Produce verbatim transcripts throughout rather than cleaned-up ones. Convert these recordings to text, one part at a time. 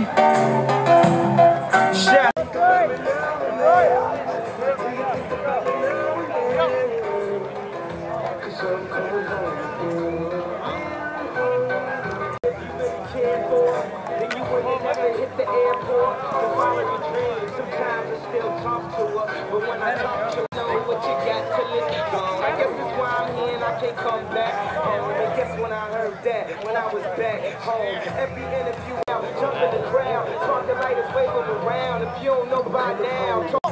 Hit the airport to follow your dreams. Sometimes I still talk to her, but when I talk to her, know what you got till it's gone. I guess that's why I'm here and I can't come back home. And guess when I heard that, when I was back home, every interview out, jump in the crowd, talk the lighters, wave them around. If you don't know by now, talk.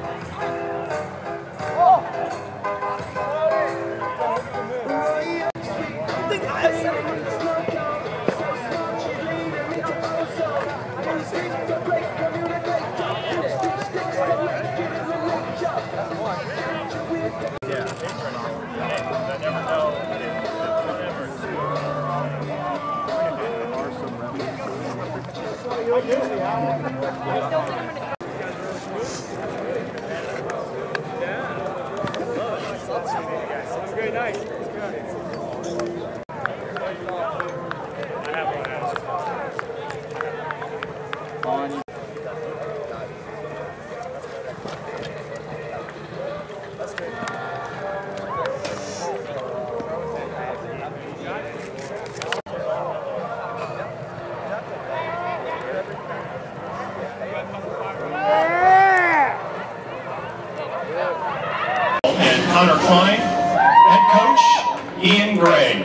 Very nice. On. And Connor Klein, head coach Ian Gray.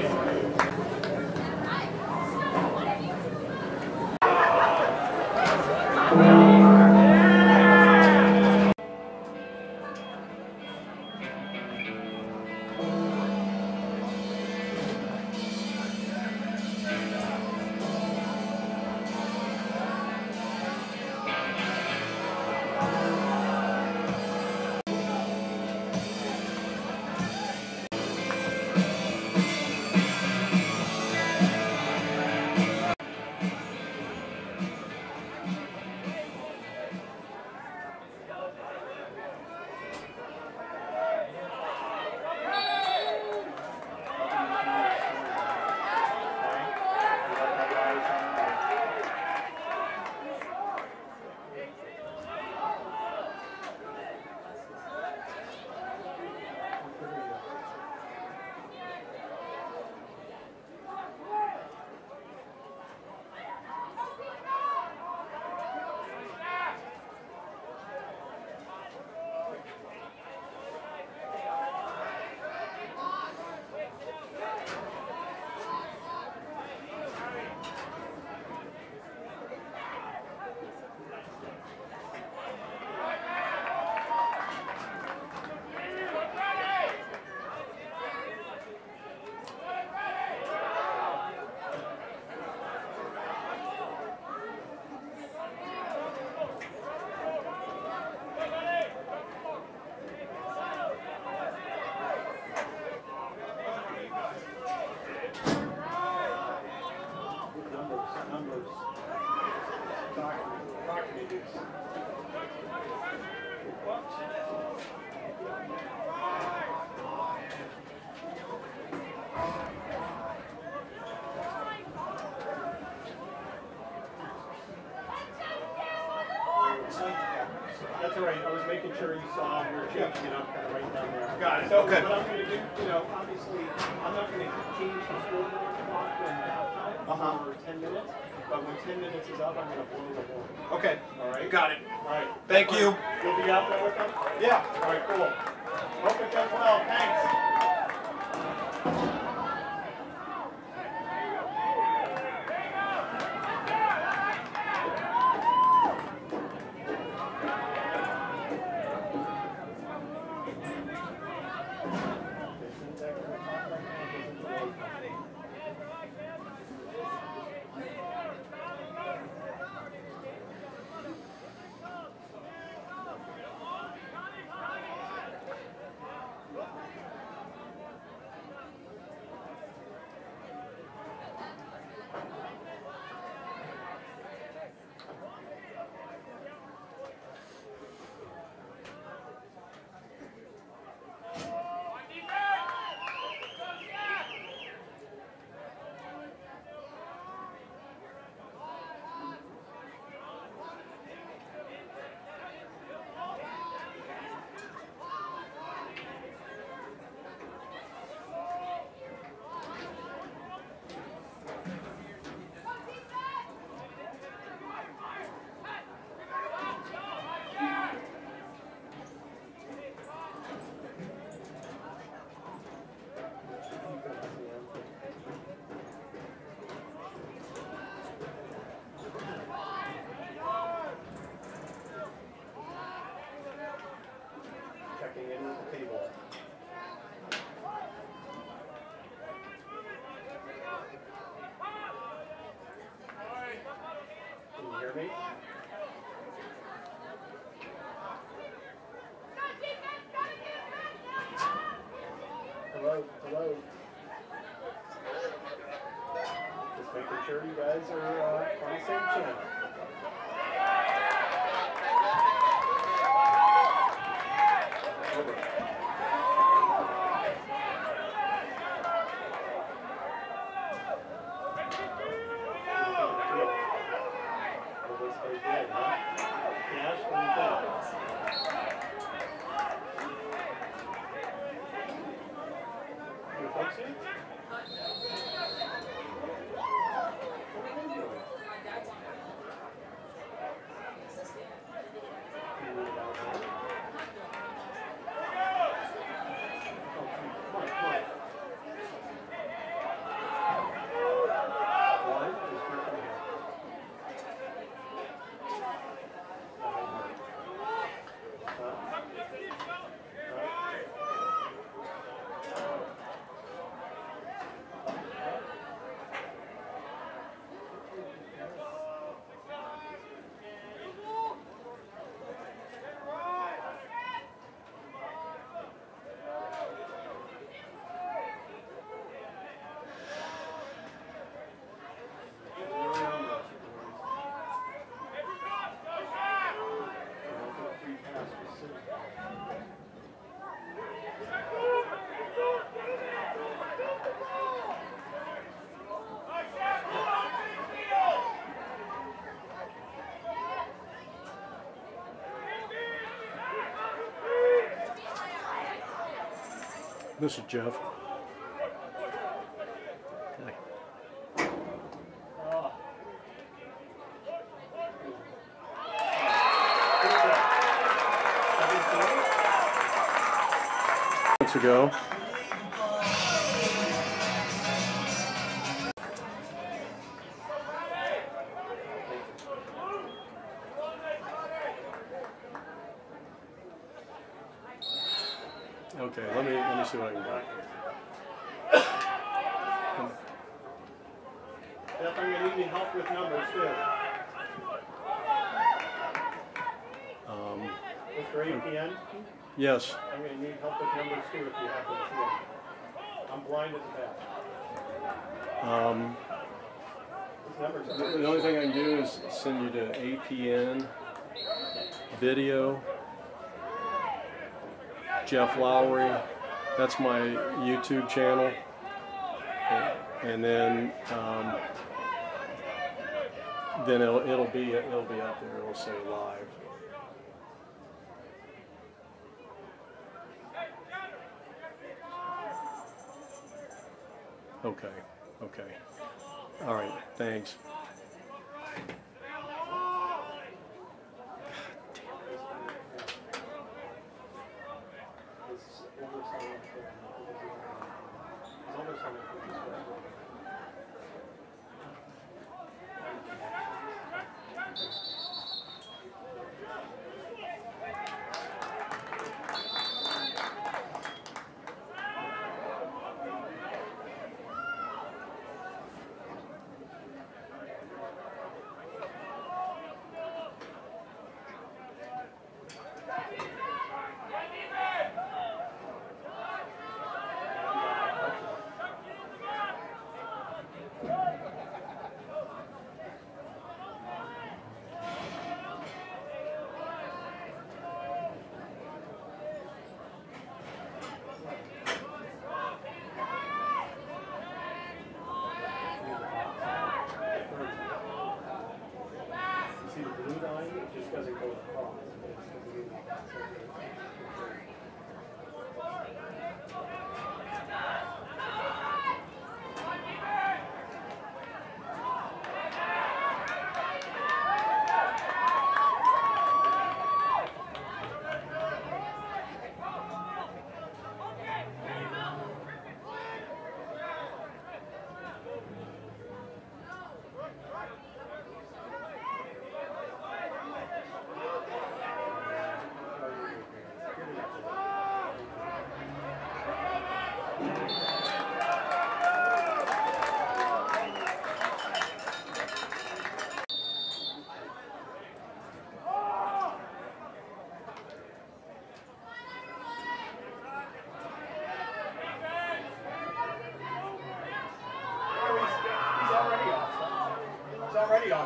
Numbers. Talk to me. Talk to me, dudes. That's all right. I was making sure you saw we were changing it up kind of right down there. Got it. So Okay. what I'm going to do, you know, obviously, I'm not going to change the scoreboard clock during halftime Uh-huh. for ten minutes. But when ten minutes is up, I'm going to blow the horn. Okay. All right. Got it. All right. Thank you. You'll be out there with them? Yeah. All right, cool. Hope it goes well. Thanks. me? Hello, hello. Just making sure you guys are uh, on the same channel. Over. Cash, what do you think? Your folks here? This is Jeff. Hi. Months ago. Okay, let me let me see what I can do. Jeff, I'm going to need any help with numbers too. Um, Mister A P N, yes. I'm going to need help with numbers too if you happen to see them. I'm blind as a bat. Um, These numbers are the, the only thing I can do is send you to A P N video. Jeff Lowry, that's my YouTube channel, and then um, then it'll it'll be it'll be up there. It'll say live. Okay, okay, all right. Thanks. See the blue line? It just doesn't go across. But it's the blue line.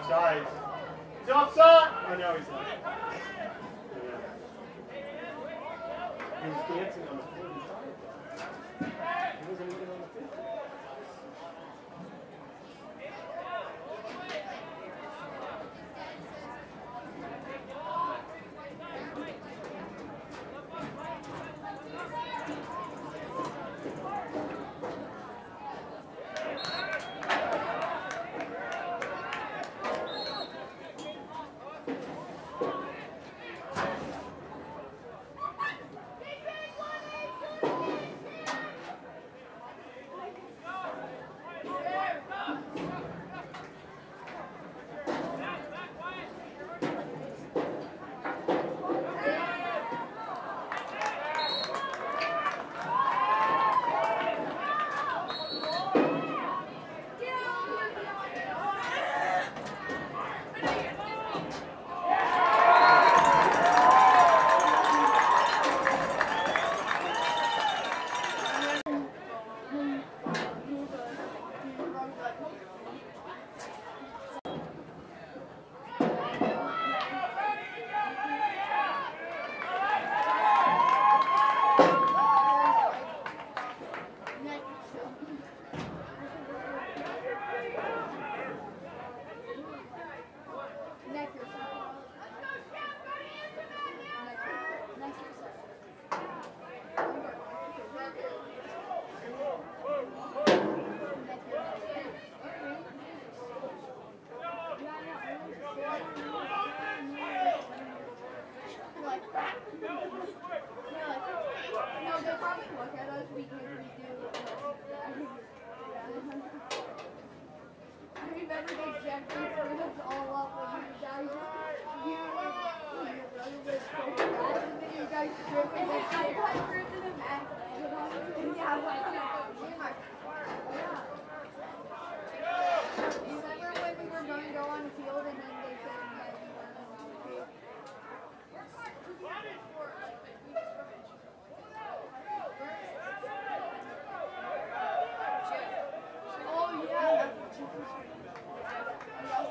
offside. He's offside! Oh no, he's not. He was dancing on the forty-five. He wasn't even on the fifty. Oh yeah.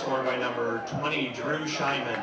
scored by number twenty, Drew Scheinman.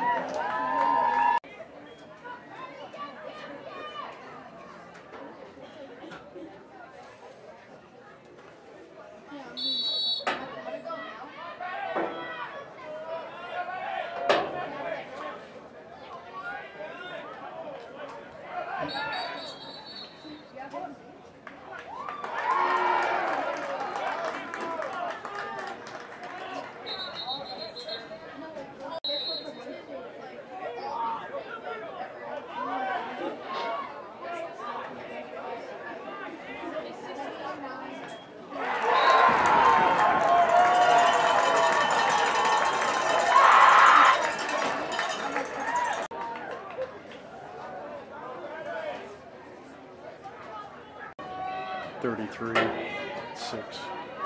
thirty-three, six.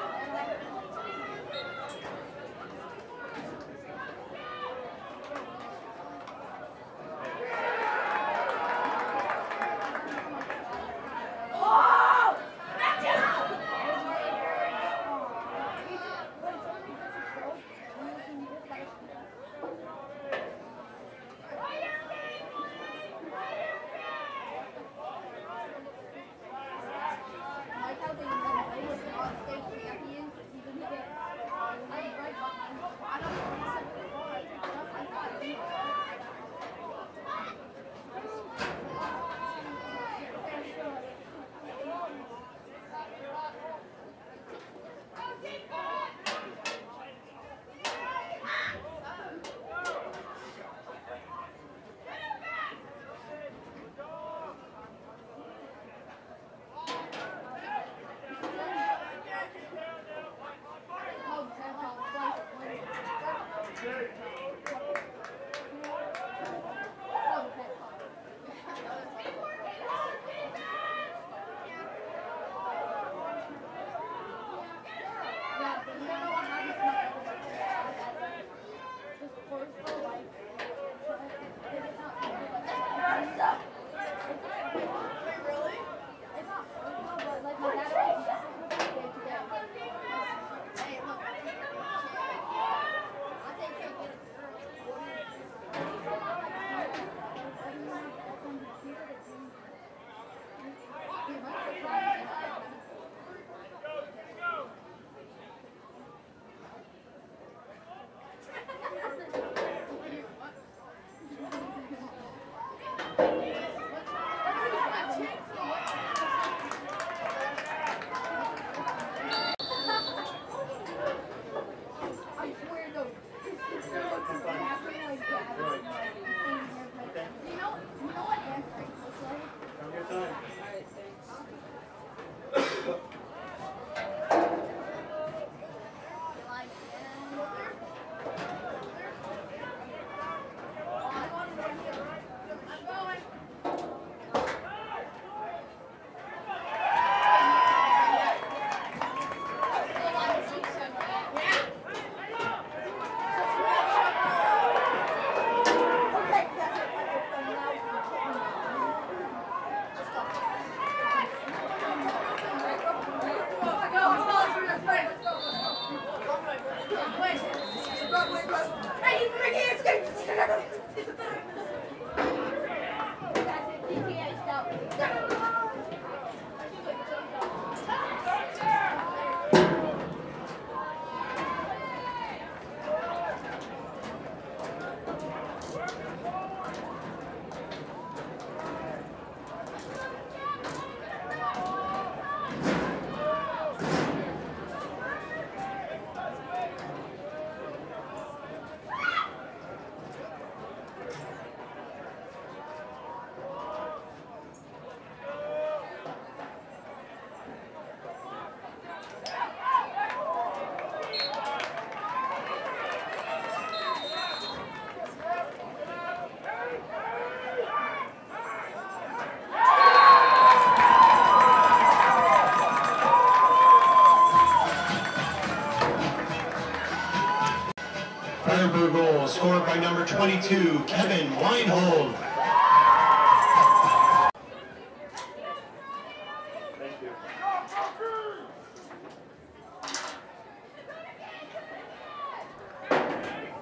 Firebird goal scored by number twenty-two, Kevin Weinhold. Thank you.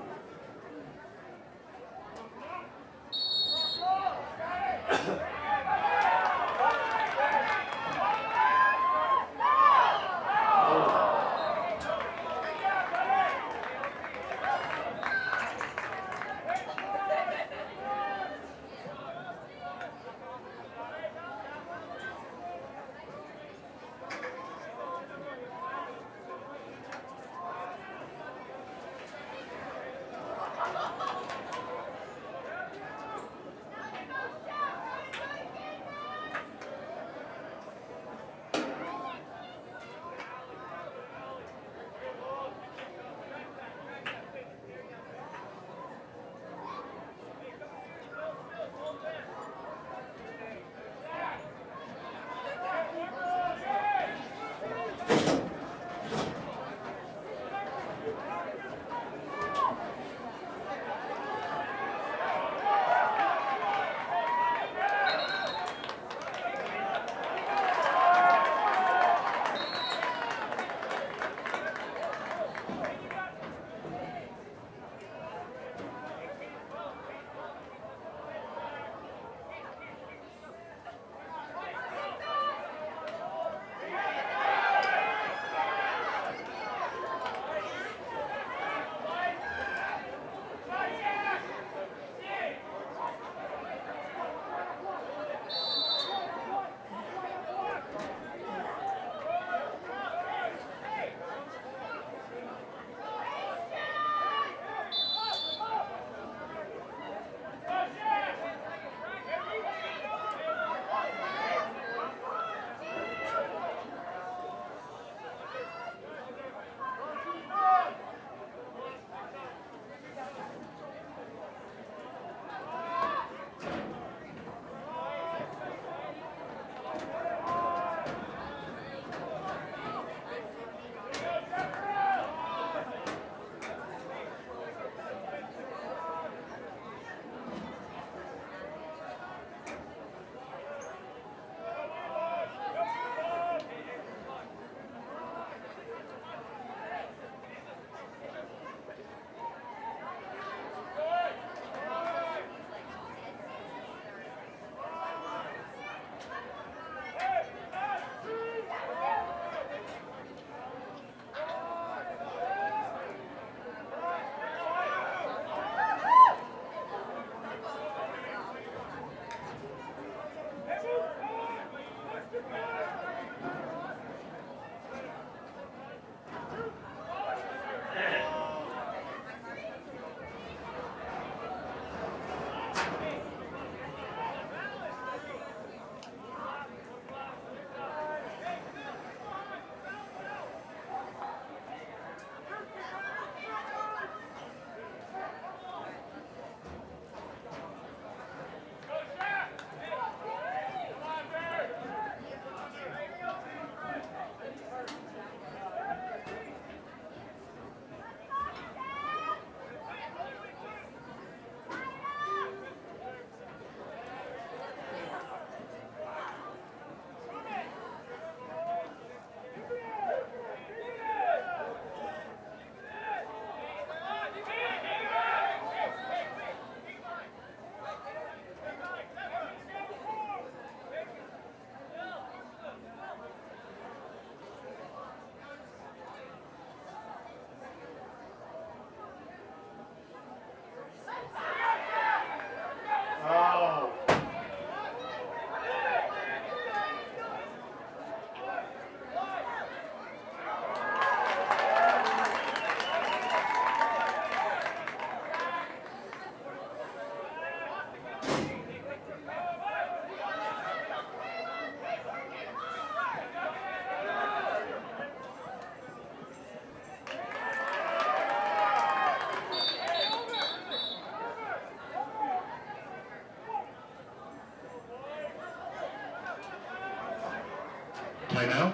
Timeout.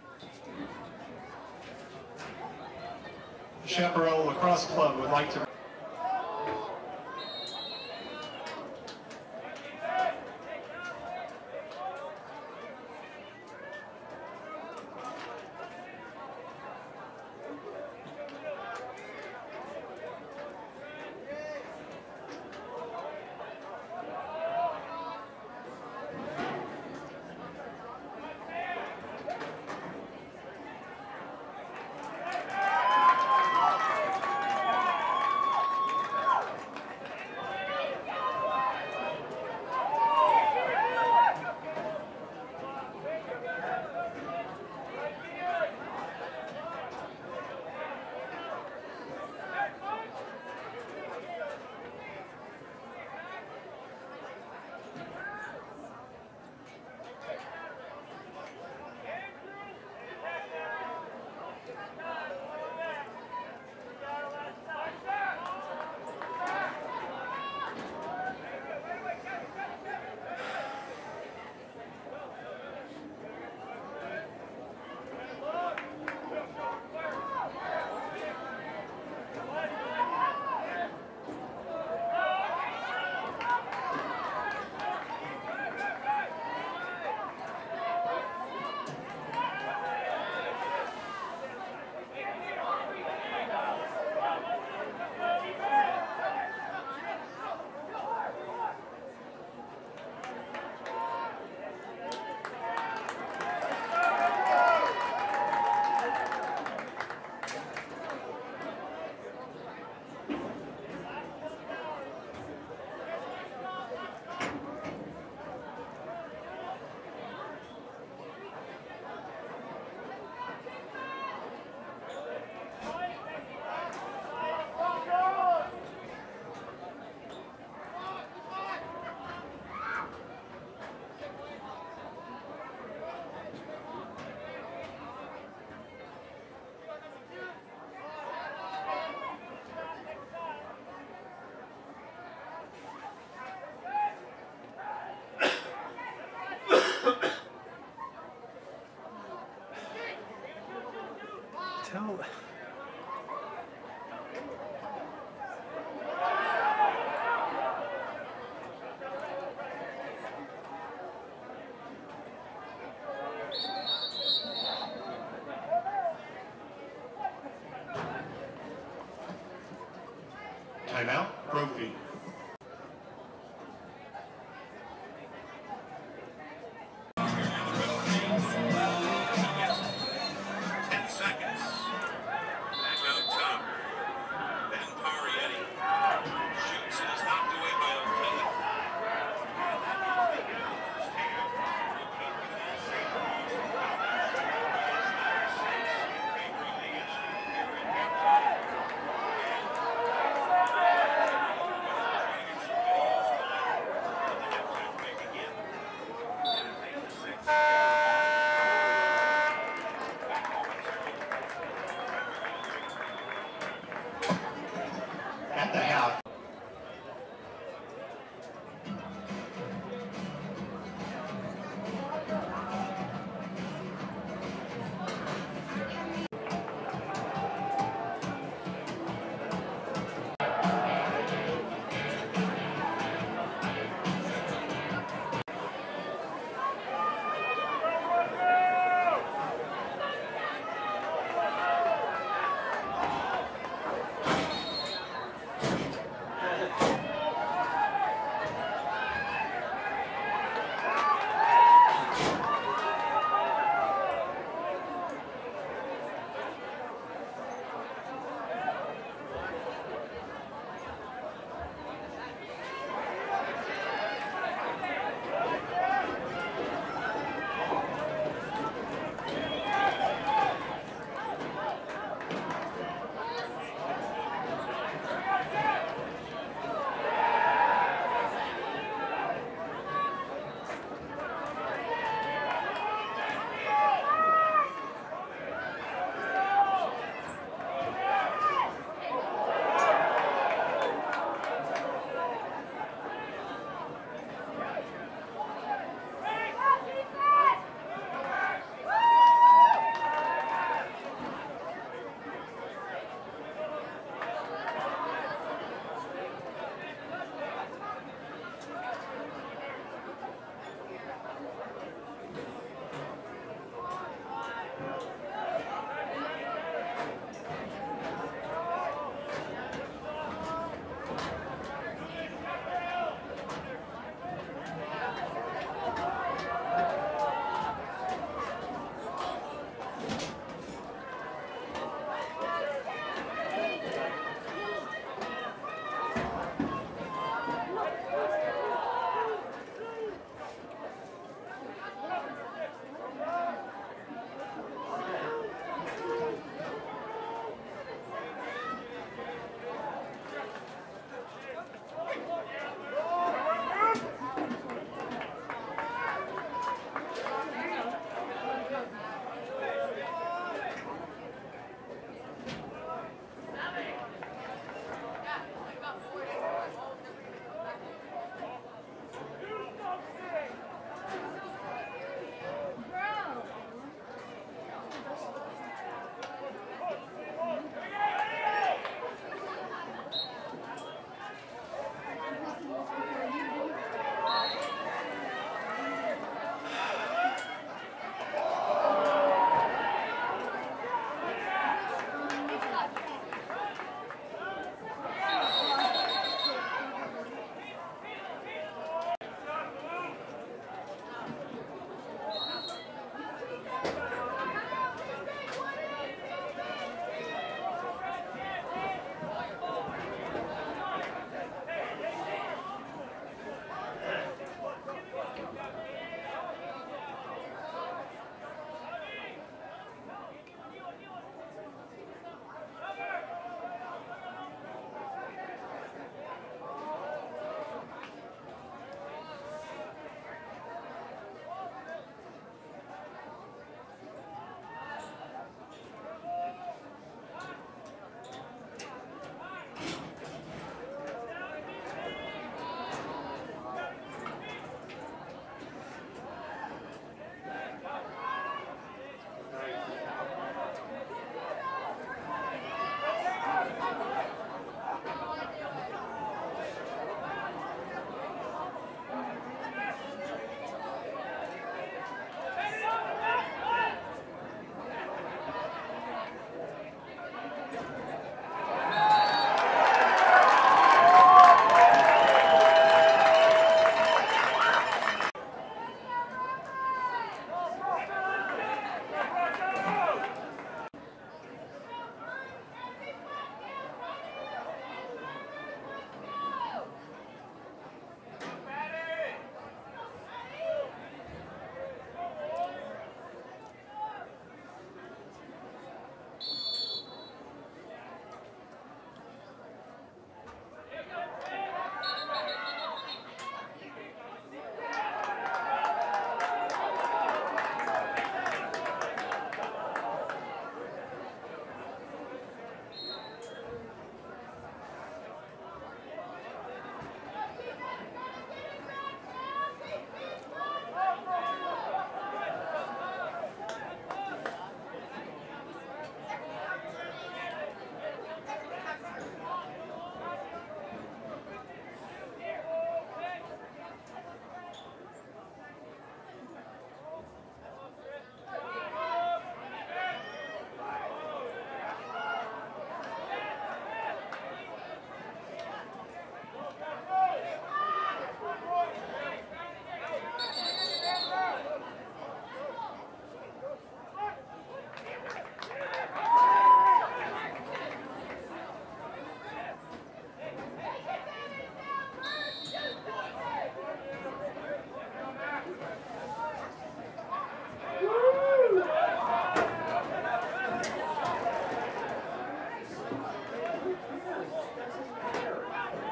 Chaparral Lacrosse Club would like to tell. Timeout, Brophy.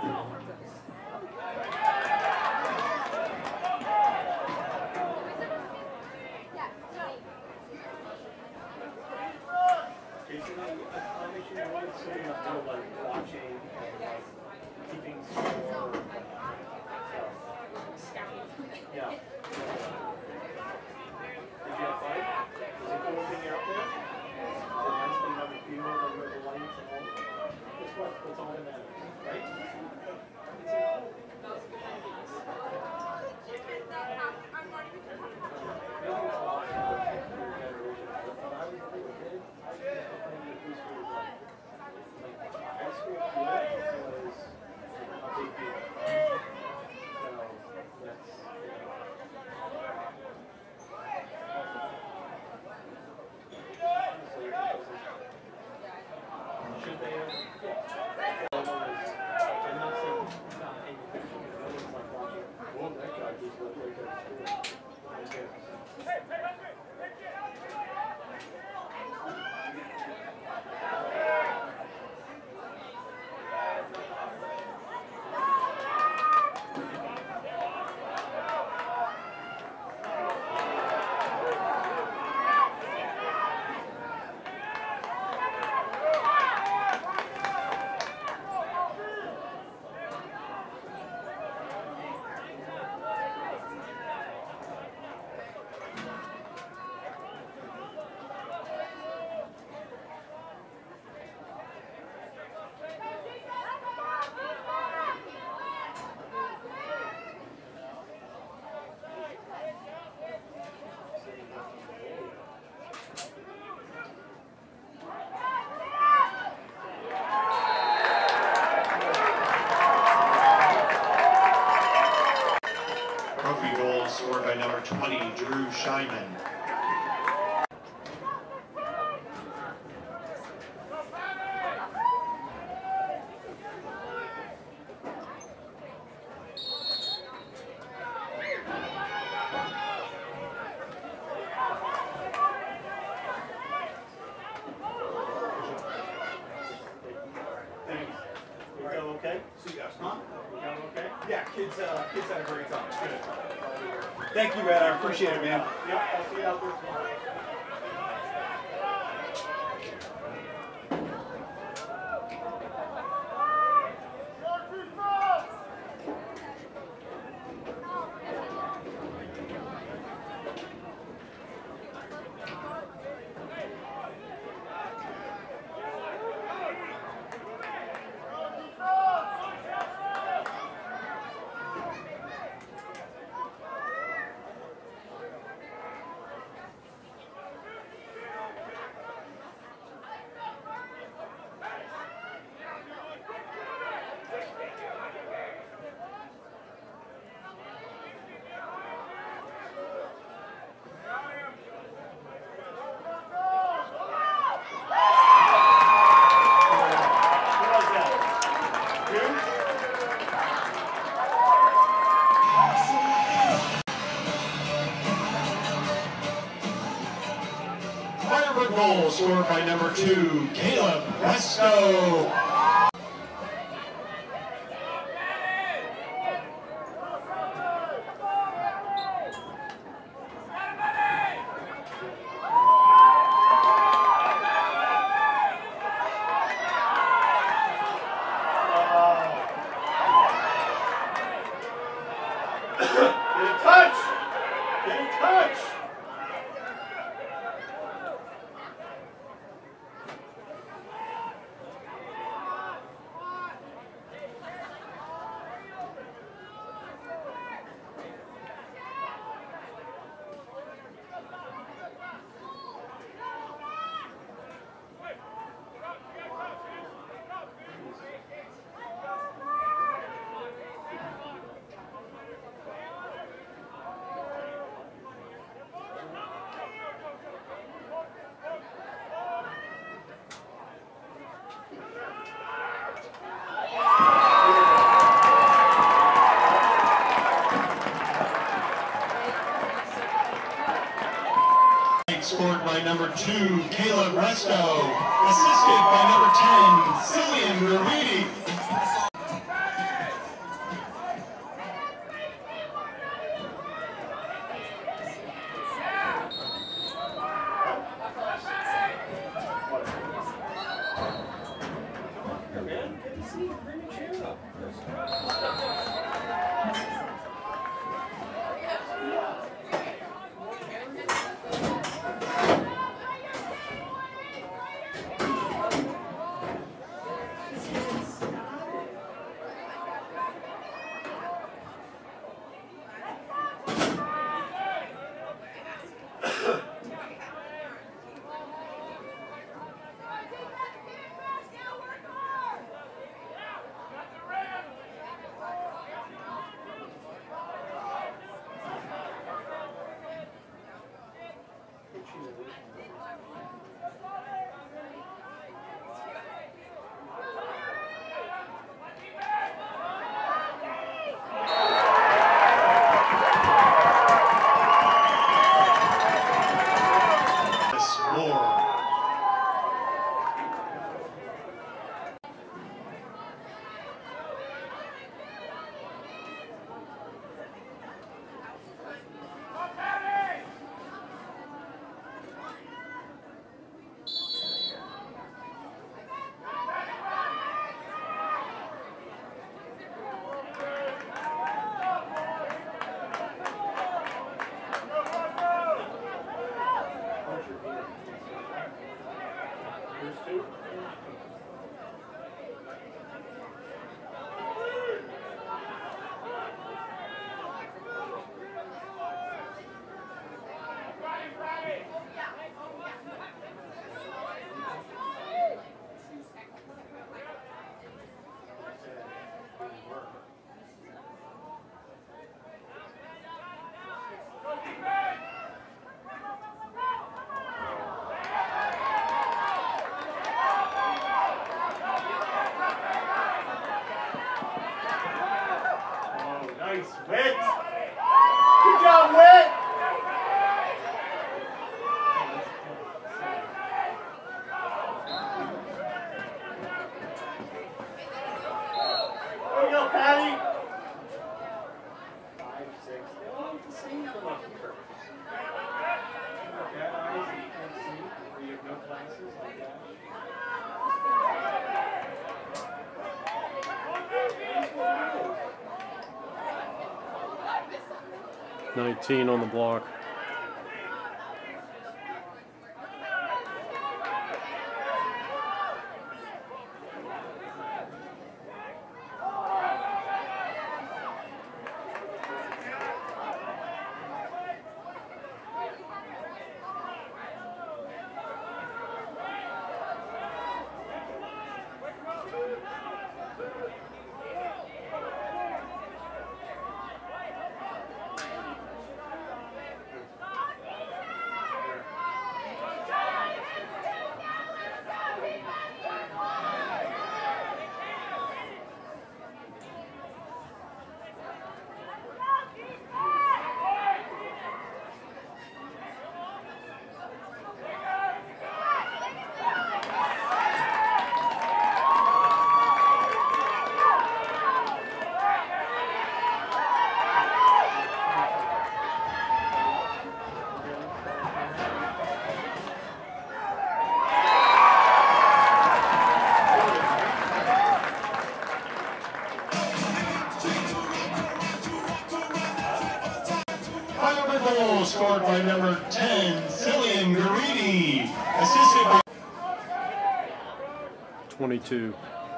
Scored by number twenty, Drew Scheinman. Okay? So yes, huh? You going okay? Yeah, kids, uh, kids had a great time. Good. Thank you, Ed. I appreciate it, man. Yep, I'll see you out there tomorrow. Goal scored by number two, Caleb Resto. Get a touch! Get a touch! Scored by number two, Caleb Resto. Assisted by number ten, Cillian Raridi. Nice, Whit. Good job, Whit. There you go, Patty. Five, six. They all look the same for Lucky Kirk. Cat eyes and you can't see, or you have no glasses like that. nineteen on the block. Scored by number ten, Cillian Garidi, assisted by twenty-two.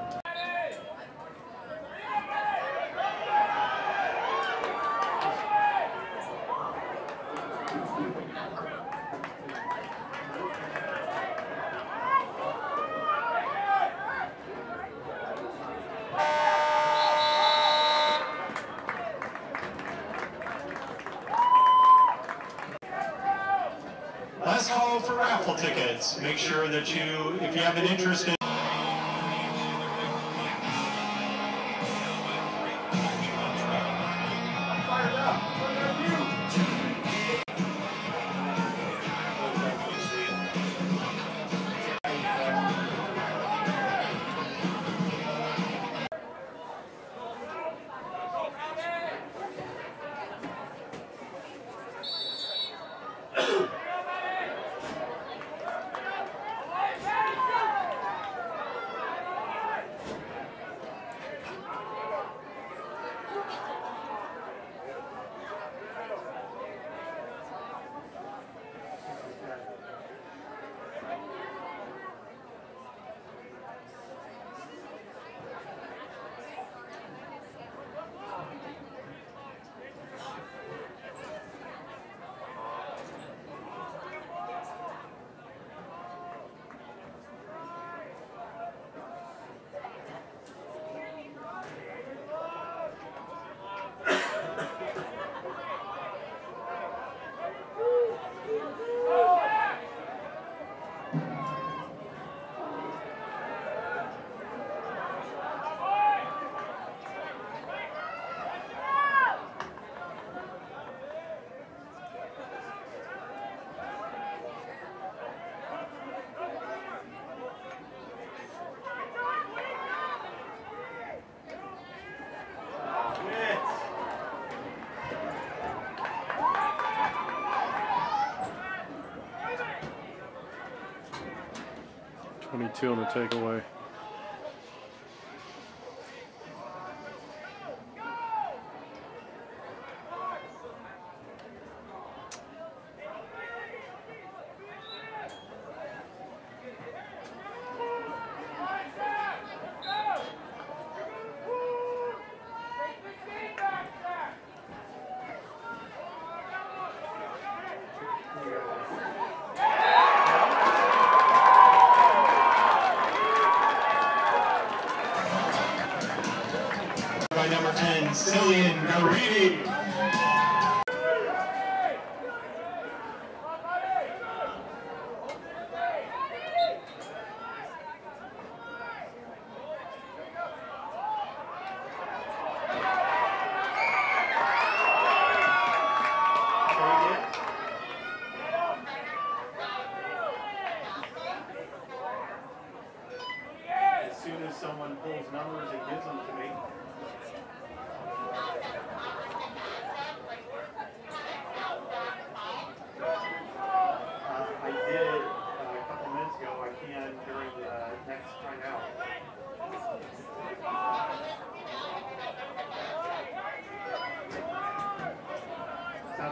Last call for raffle tickets. Make sure that you, if you have an interest in twenty-two on the takeaway. by number ten, Cillian Garidi.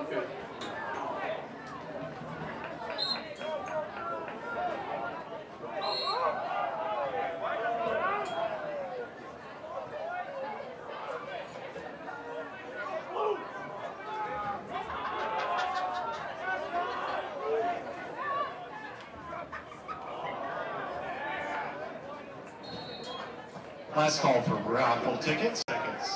Okay. Last call for raffle tickets. Seconds.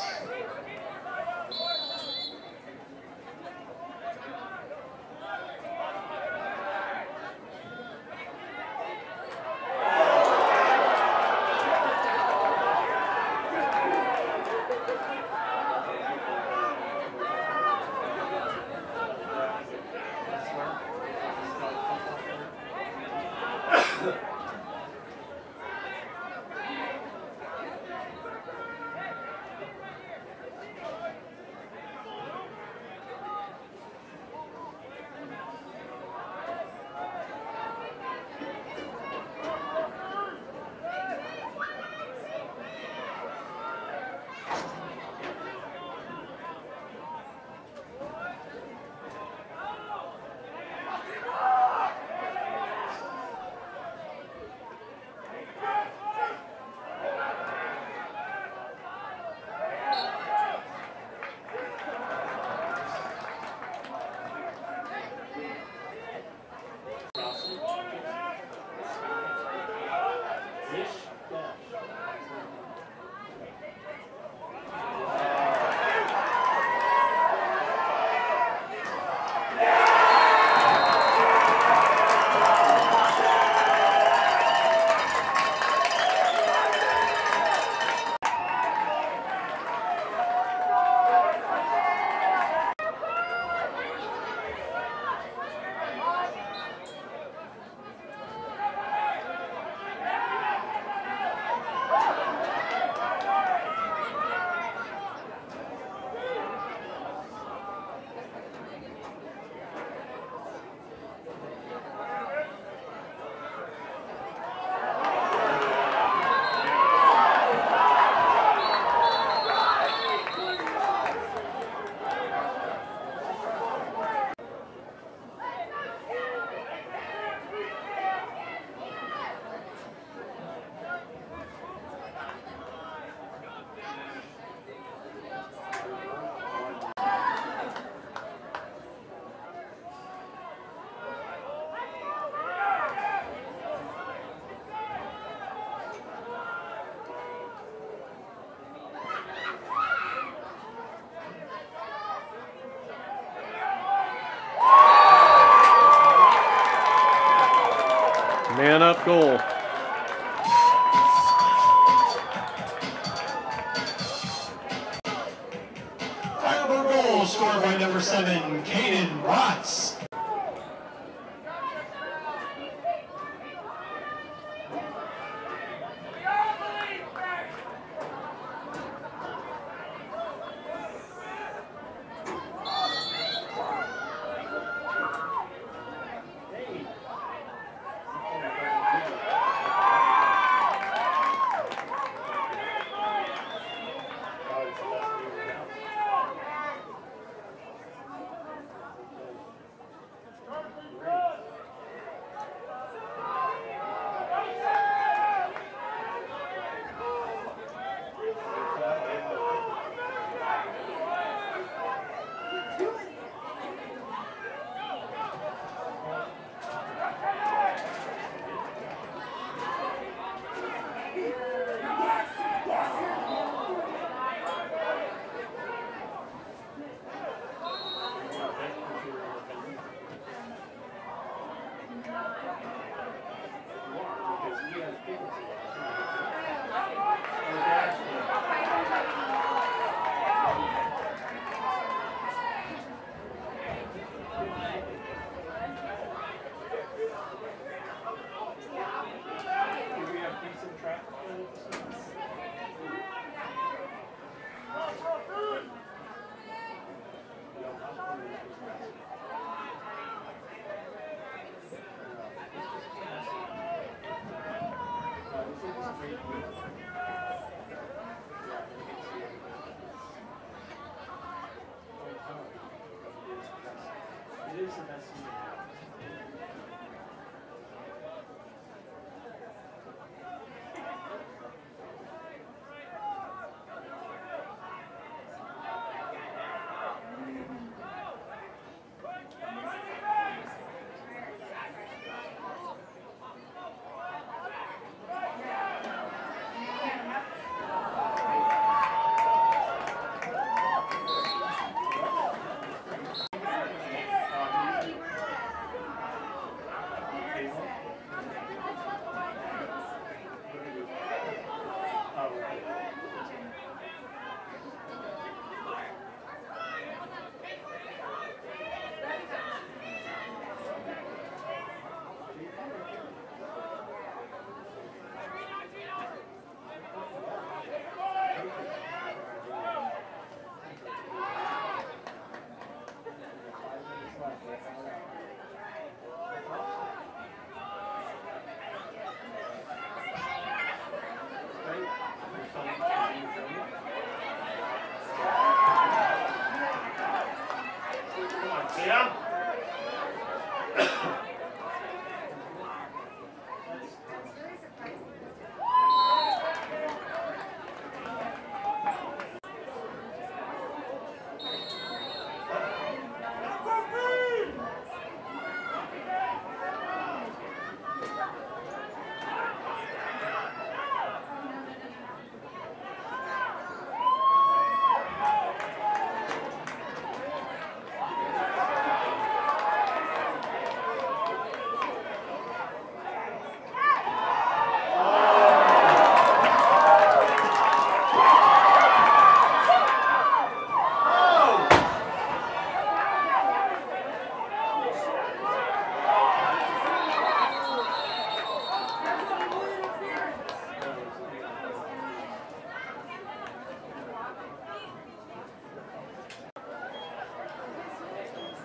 Man up goal. Fireball goal scored by number seven, Caden Watts.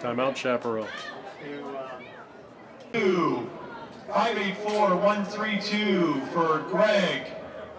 Timeout, Chaparral. Two, five eight four, one three two for Greg.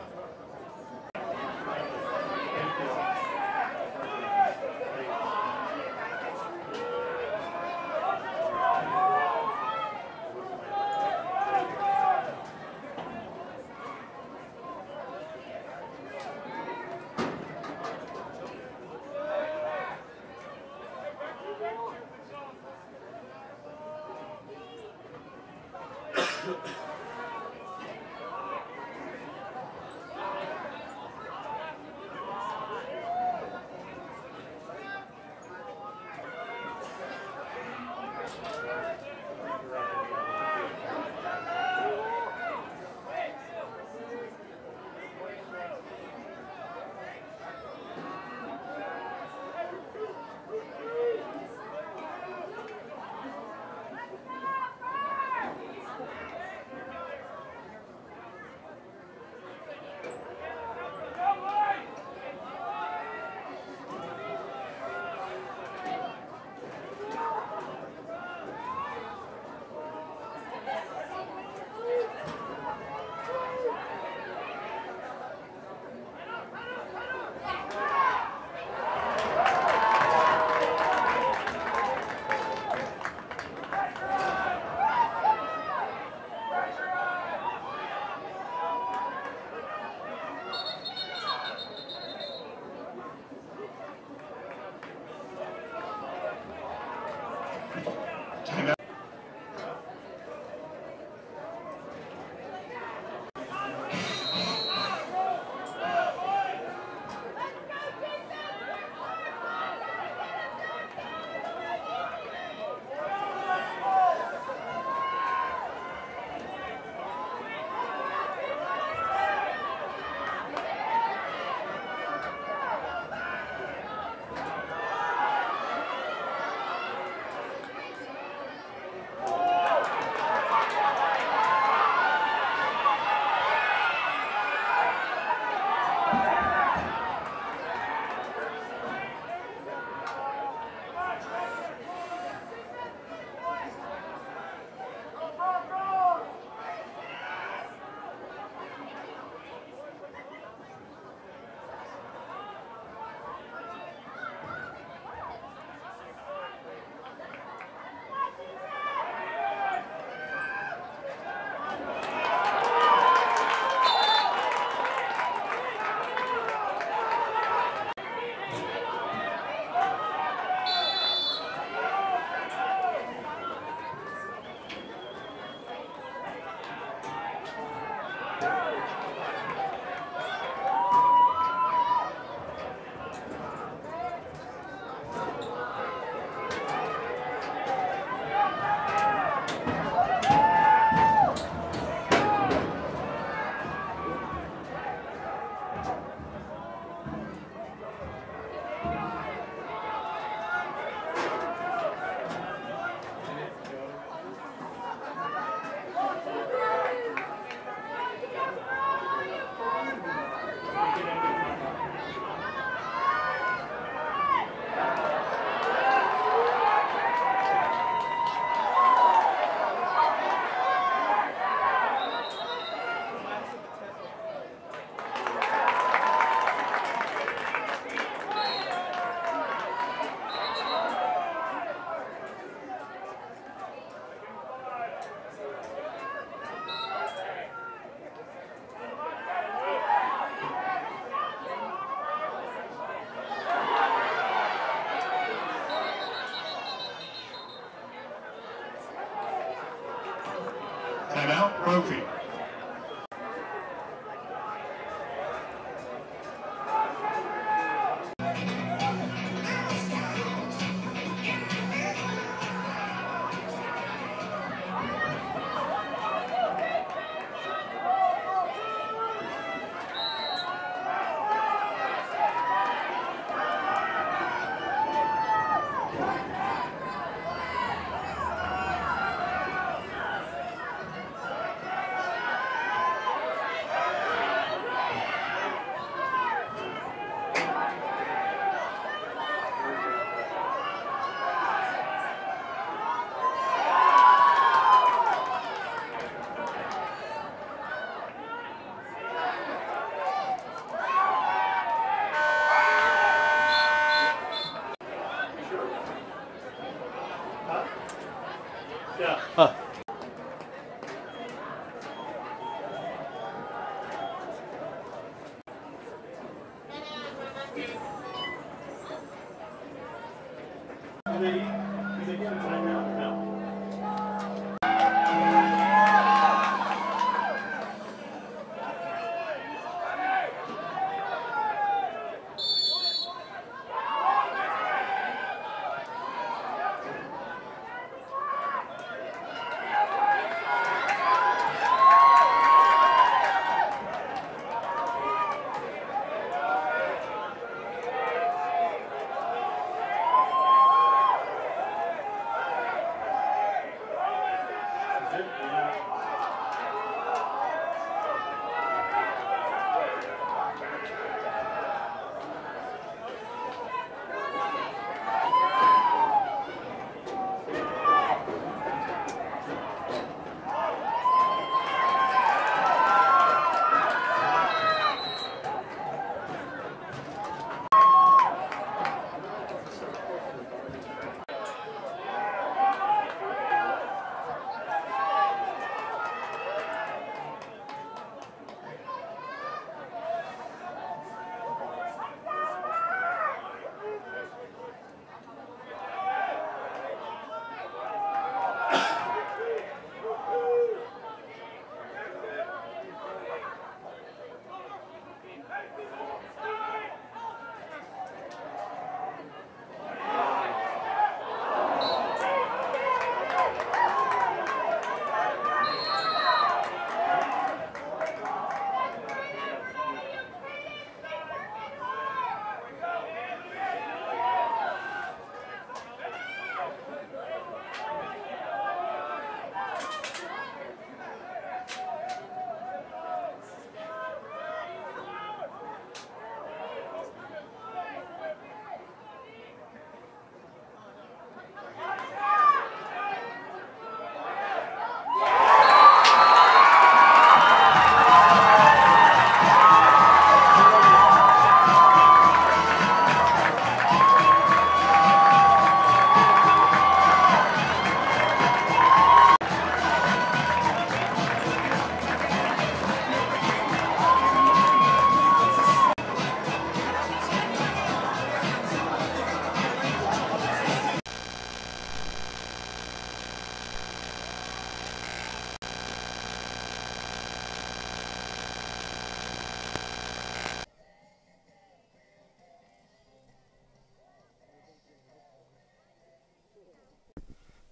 Timeout, Brophy.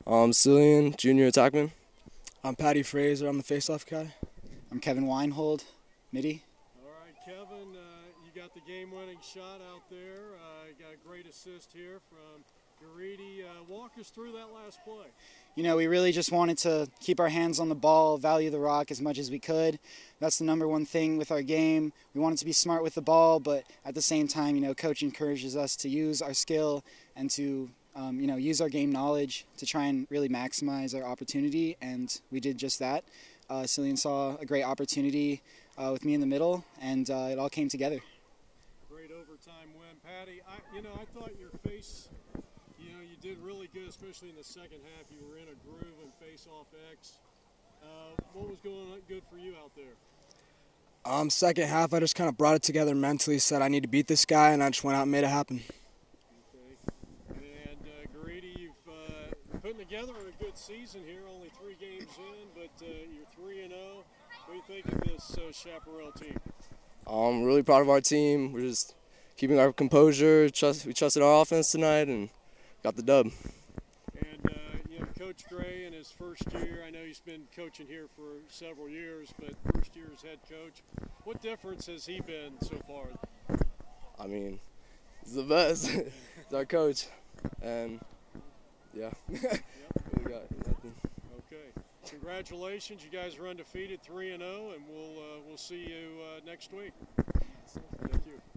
I'm Cillian, junior attackman. I'm Patty Fraser. I'm the face-off guy. I'm Kevin Weinhold, midi. All right, Kevin, uh, you got the game-winning shot out there. Uh, you got a great assist here from Garidi. Uh, walk us through that last play. You know, we really just wanted to keep our hands on the ball, value the rock as much as we could. That's the number one thing with our game. We wanted to be smart with the ball, but at the same time, you know, coach encourages us to use our skill and to, um, you know, use our game knowledge to try and really maximize our opportunity, and we did just that. Uh, Cillian saw a great opportunity uh, with me in the middle, and uh, it all came together. Great overtime win. Patty, I, you know, I thought your face, you know, you did really good, especially in the second half. You were in a groove and face-off X. Uh, what was going on good for you out there? Um, second half, I just kind of brought it together mentally, said I need to beat this guy, and I just went out and made it happen. Okay. And uh, Garidi, you've uh, putting together a good season here, only three games in, but uh, you're three and oh. What do you think of this uh, Chaparral team? I'm really proud of our team. We're just keeping our composure. Trust, we trusted our offense tonight and got the dub. And, uh, you know, Coach Gray in his first year, I know he's been coaching here for several years, but first year as head coach, what difference has he been so far? I mean, he's the best. He's our coach. And, yeah, Yep. we got nothing. Okay. Congratulations. You guys are undefeated, three and oh, and we'll, uh, we'll see you uh, next week. Thank you.